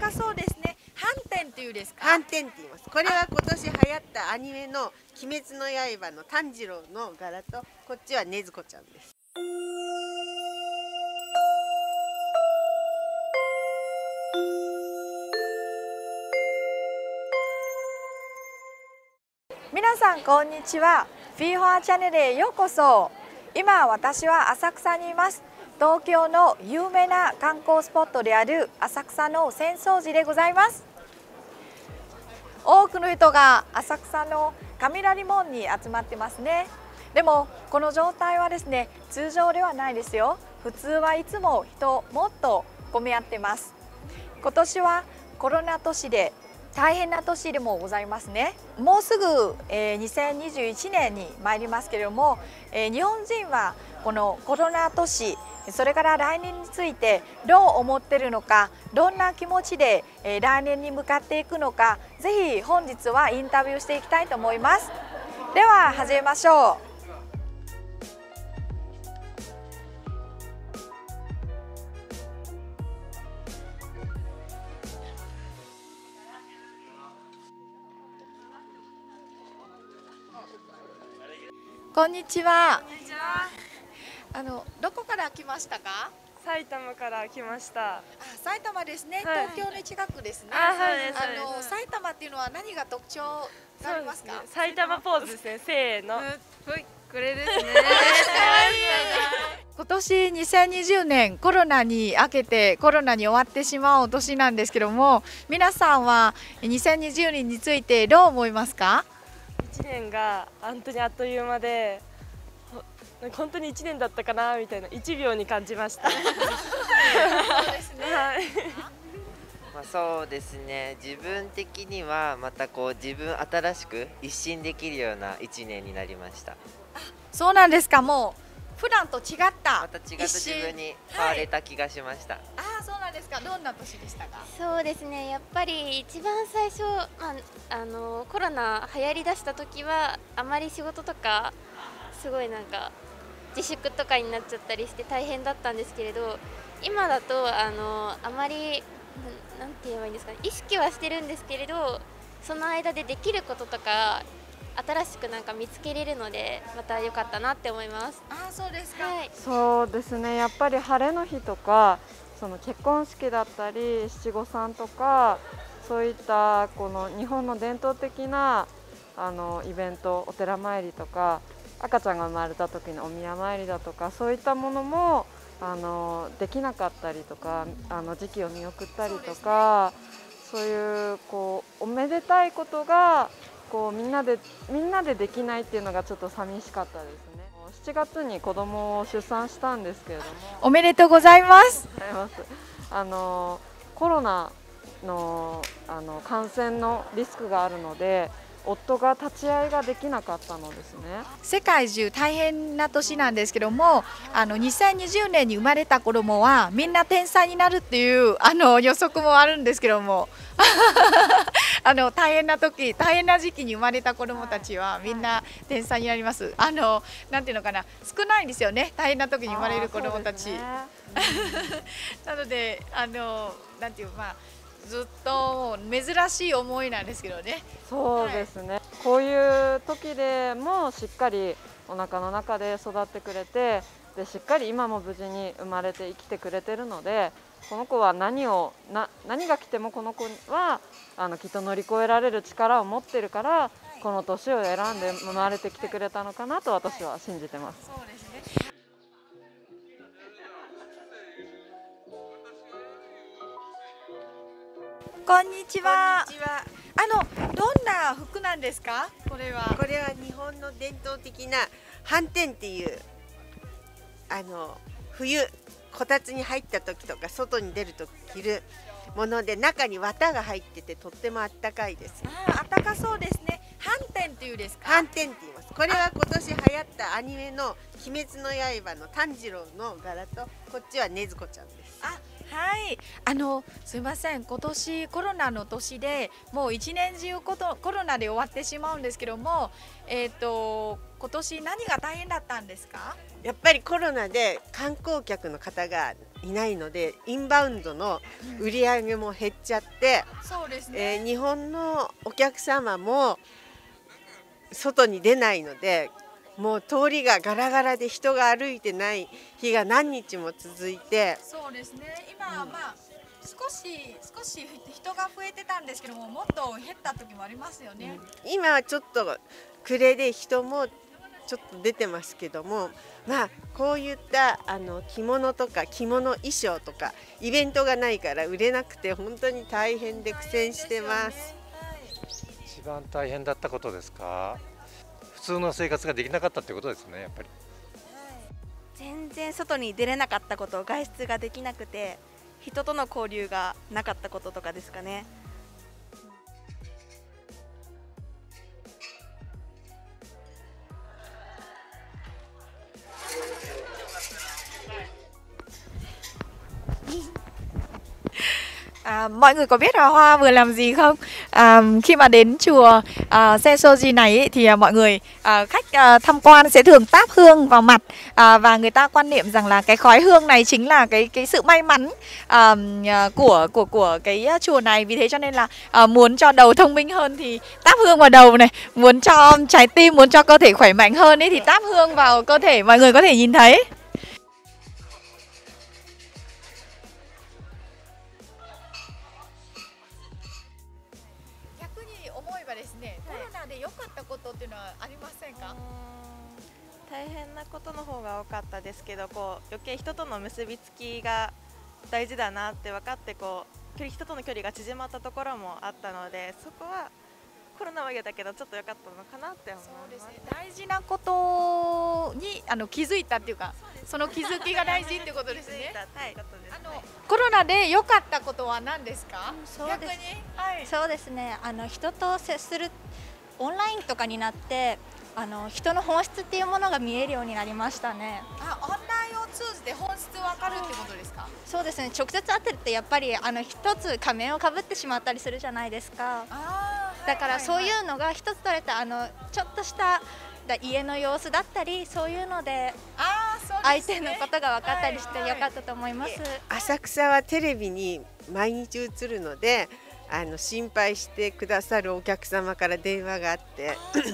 かそうですね。反転っていうですか？ 反転って言います。これは今年流行ったアニメの鬼滅の刃の炭治郎の柄と、こっちは禰豆子ちゃんです。 皆さんこんにちは。フィーファーチャンネルへようこそ。今私は浅草にいます。東京の有名な観光スポットである浅草の浅草寺でございます。多くの人が浅草の雷門に集まってますね。でもこの状態はですね、通常ではないですよ。普通はいつも人もっと混み合ってます。今年はコロナ年で大変な年でもございますね。もうすぐ、2021年に参りますけれども、日本人はこのコロナ年、それから来年についてどう思っているのか、どんな気持ちで、来年に向かっていくのか、ぜひ本日はインタビューしていきたいと思います。では始めましょう。こんにちは。どこから来ましたか？ 埼玉から来ました。 埼玉ですね。 はい、 東京の近くですね。 はいです。 埼玉っていうのは何が特徴がありますか？ ね、埼玉ポーズですね。せーの。 これですね。 今年2020年コロナに明けてコロナに終わってしまう年なんですけども、皆さんは2020年についてどう思いますか ？1年が本当にあっという間で、本当に1年だったかなみたいな1秒に感じました。そうですね。 はい。 そうですね、自分的にはまたこう自分新しく一新できるような1年になりました。 そうなんですか。もう普段と違ったまた違った自分に変われた気がしました。 そうなんですか。どんな年でしたか？ そうですね。やっぱり一番最初、コロナ流行りだした時はあまり仕事とかすごいなんか自粛とかになっちゃったりして大変だったんですけれど、今だとあまりなんて言えばいいんですかね、意識はしてるんですけれど、その間でできることとか新しくなんか見つけれるので、また良かったなって思います。 そうですか。 はい、 そうですね。やっぱり晴れの日とか、その結婚式だったり七五三とか、そういったこの日本の伝統的なイベント、お寺参りとか、赤ちゃんが生まれた時のお宮参りだとか、そういったものもできなかったりとか、時期を見送ったりとか、そういうこうおめでたいことがこうみんなでできないっていうのがちょっと寂しかったですね。7月に子供を出産したんですけれども。 おめでとうございます。 コロナの感染のリスクがあるので、夫が立ち会いができなかったのですね。 世界中大変な年なんですけども、2020年に生まれた子供はみんな天才になるっていう予測もあるんですけども大変な時期に生まれた子供たちはみんな天才になります。なんていうのかな、少ないんですよね、大変な時に生まれる子供たち。なのでなんていうずっと珍しい思いなんですけどね。 そうですね、こういう時でもしっかりお腹の中で育ってくれて、でしっかり今も無事に生まれて生きてくれてるので、この子は何が来てもこの子はきっと乗り越えられる力を持ってるから、この年を選んで生まれてきてくれたのかなと私は信じてます。 そうですね。こんにちは。 こんにちは。 どんな服なんですか？これは日本の伝統的な反転っていう冬こたつに入った時とか外に出ると着るもので、中に綿が入っててとってもあったかいです。 あったかそうですね。反転っていうですか？ 反転って言います。これは今年流行ったアニメの鬼滅の刃の炭治郎の柄と、こっちは禰豆子ちゃんです。 はい、すいません、今年コロナの年でもう一年中コロナで終わってしまうんですけども、今年何が大変だったんですか？ やっぱりコロナで観光客の方がいないのでインバウンドの売り上げも減っちゃって、 そうですね。 日本のお客様も外に出ないので、もう通りがガラガラで人が歩いてない日が何日も続いて、 そうですね。今、少し人が増えてたんですけども、もっと減った時もありますよね。 今はちょっと暮れで人もちょっと出てますけども、こういった着物とか着物衣装とかイベントがないから売れなくて本当に大変で苦戦してます。 一番大変だったことですか？普通の生活ができなかったってことですね、やっぱり。 全然外に出れなかったこと、外出ができなくて人との交流がなかったこととかですかね。 Mọi người có biết là Hoa vừa làm gì không? Khi mà đến chùa Sensoji này ấy, thì mọi người khách tham quan sẽ thường táp hương vào mặt, và người ta quan niệm rằng là cái khói hương này chính là cái sự may mắn của cái chùa này. Vì thế cho nên là muốn cho đầu thông minh hơn thì táp hương vào đầu này, muốn cho trái tim, muốn cho cơ thể khỏe mạnh hơn ấy thì táp hương vào cơ thể, mọi người có thể nhìn thấy. 大変なことの方が多かったですけど、余計人との結びつきが大事だなって分かって、人との距離が縮まったところもあったので、そこはコロナは嫌だけどちょっと良かったのかなって思います。 大事なことに気づいたっていうか、その気づきが大事ってことですね。コロナで良かったことは何ですか？ そうですね。人と接するオンラインとかになって、人の本質っていうものが見えるようになりましたね。 オンラインを通じて本質わかるってことですか？ そうですね。直接会ってるってやっぱり一つ仮面をかぶってしまったりするじゃないですか。だからそういうのが一つ取れたちょっとした家の様子だったり、そういうので相手のことが分かったりしてよかったと思います。 浅草はテレビに毎日映るので、心配してくださるお客様から電話があって、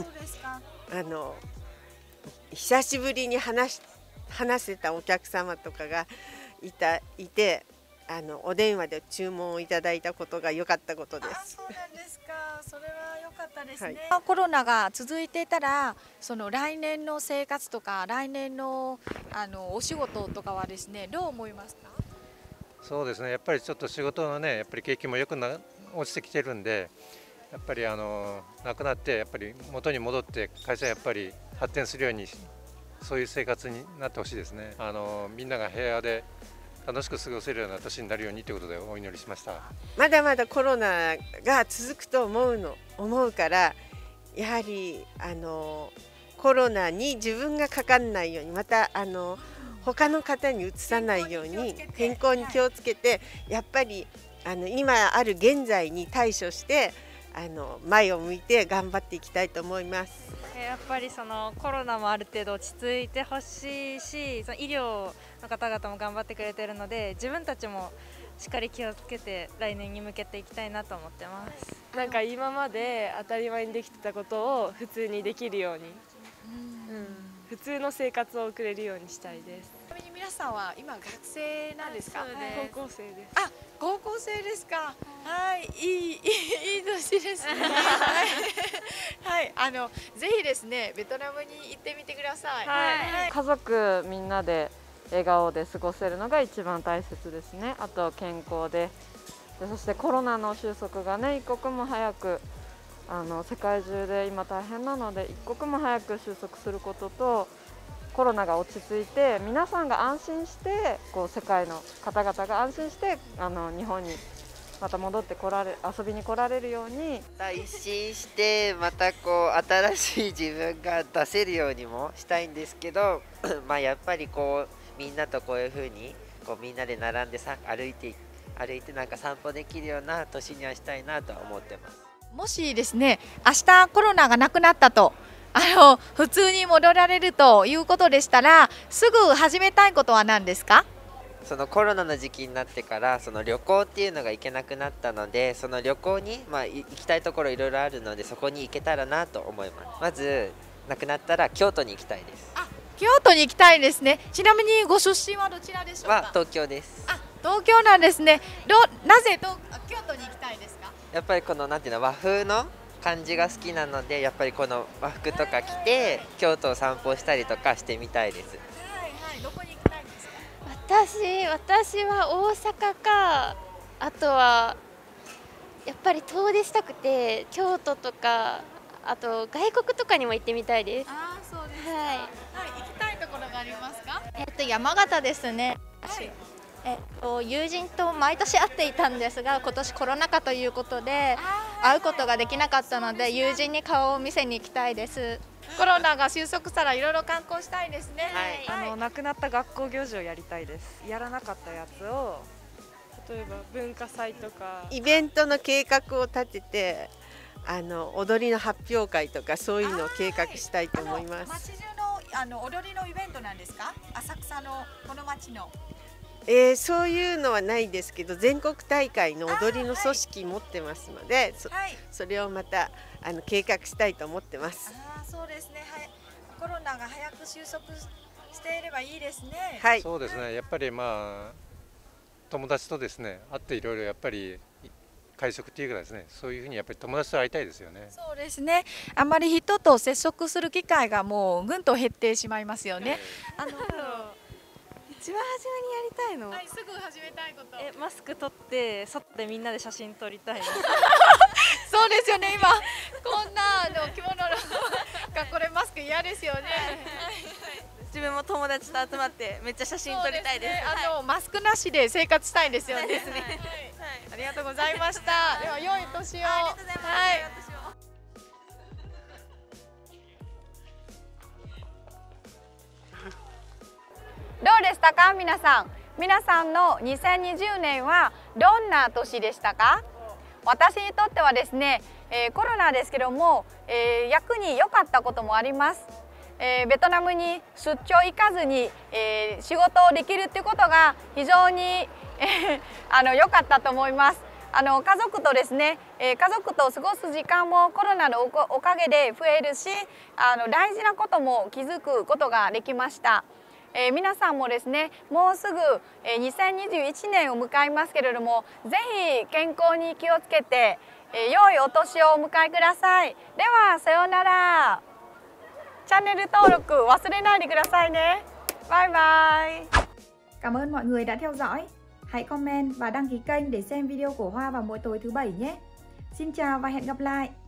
久しぶりに話せたお客様とかがいて、お電話で注文をいただいたことが良かったことです。 そうなんですか。それは良かったですね。コロナが続いていたら、その来年の生活とか来年のお仕事とかはですね、どう思いますか？ そうですね。やっぱりちょっと仕事のね、やっぱり景気も落ちてきてるんで、やっぱりなくなってやっぱり元に戻って会社やっぱり発展するように、そういう生活になってほしいですね。みんなが平和で楽しく過ごせるような年になるようにということでお祈りしました。 まだまだコロナが続くと思うから、やはりコロナに自分がかかんないように、また他の方にうつさないように健康に気をつけて、やっぱり今ある現在に対処して前を向いて頑張っていきたいと思います。 やっぱりそのコロナもある程度落ち着いてほしいし、その医療の方々も頑張ってくれているので、自分たちもしっかり気をつけて来年に向けていきたいなと思ってます。 なんか今まで当たり前にできてたことを普通にできるように、普通の生活を送れるようにしたいです。 ちなみに皆さんは今学生なんですか？ 高校生です。 高校生ですか。はい、いい年ですね。はい、ぜひですね、ベトナムに行ってみてください。 家族みんなで笑顔で過ごせるのが一番大切ですね。あと健康で、そしてコロナの収束がね、一刻も早く世界中で今大変なので、一刻も早く収束することと、コロナが落ち着いて皆さんが安心して、世界の方々が安心して日本にまた戻って遊びに来られるように、 一新してまた新しい自分が出せるようにもしたいんですけどやっぱりみんなとこういう風にみんなで並んで歩いてなんか散歩できるような年にはしたいなと思ってます。 もしですね、明日コロナがなくなったと、普通に戻られるということでしたら、すぐ始めたいことは何ですか？ そのコロナの時期になってからその旅行っていうのが行けなくなったので、その旅行に、行きたいところいろいろあるので、そこに行けたらなと思います。まずなくなったら京都に行きたいです。 京都に行きたいですね。ちなみにご出身はどちらでしょうか？ 東京です。 東京なんですね。なぜ京都に行きたいですか？ やっぱりこのなんていうの、和風の感じが好きなので、やっぱりこの和服とか着て京都を散歩したりとかしてみたいです。 どこに行きたいですか？ 私は大阪か、あとはやっぱり遠出したくて京都とか、あと外国とかにも行ってみたいです。 そうですか。行きたいところがありますか？ 山形ですね。友人と毎年会っていたんですが、今年コロナ禍ということで会うことができなかったので、友人に顔を見せに行きたいです。 コロナが収束したらいろいろ観光したいですね。 なくなった学校行事をやりたいです。やらなかったやつを、 例えば文化祭とかイベントの計画を立てて、踊りの発表会とかそういうのを計画したいと思います。 街中の踊りのイベントなんですか？浅草のこの街の。 そういうのはないですけど、全国大会の踊りの組織持ってますので、それをまた計画したいと思ってます。 そうですね。コロナが早く収束していればいいですね。 そうですね。やっぱり友達とですね、会っていろいろやっぱり会食っていうかですね、そういうふうにやっぱり友達と会いたいですよね。 そうですね。あまり人と接触する機会がもうぐんと減ってしまいますよね。 一番初めにやりたいの、 すぐ始めたいこと。 マスク取って外でみんなで写真撮りたいそうですよね。今こんな着物の学校でマスク嫌ですよね。 自分も友達と集まってめっちゃ写真撮りたいです。 マスクなしで生活したいんですよね。 はいありがとうございました。では良い年を。 ありがとうございます。 どうでしたか皆さん。皆さんの2020年はどんな年でしたか？私にとってはですね、コロナですけども、役に良かったこともあります。ベトナムに出張行かずに、仕事をできるっていうことが非常に良かったと思います。家族とですね、家族と過ごす時間もコロナのおかげで増えるし、大事なことも気づくことができました。皆さんもですね、もうすぐ2021年を迎えますけれども、ぜひ健康に気をつけて、良いお年をお迎えください。ではさようなら。チャンネル登録忘れないでくださいね。バイバイ。 Cảm ơn mọi người đã theo dõi. Hãy comment và đăng ký kênh để xem video của Hoa vào mỗi tối thứ Bảy nhé. Xin chào và hẹn gặp lại.